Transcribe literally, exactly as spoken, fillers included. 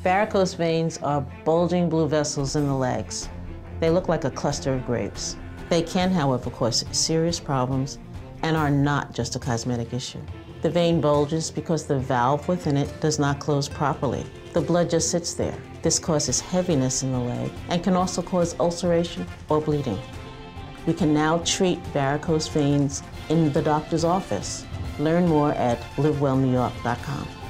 Varicose veins are bulging blue vessels in the legs. They look like a cluster of grapes. They can, however, cause serious problems and are not just a cosmetic issue. The vein bulges because the valve within it does not close properly. The blood just sits there. This causes heaviness in the leg and can also cause ulceration or bleeding. We can now treat varicose veins in the doctor's office. Learn more at live well new york dot com.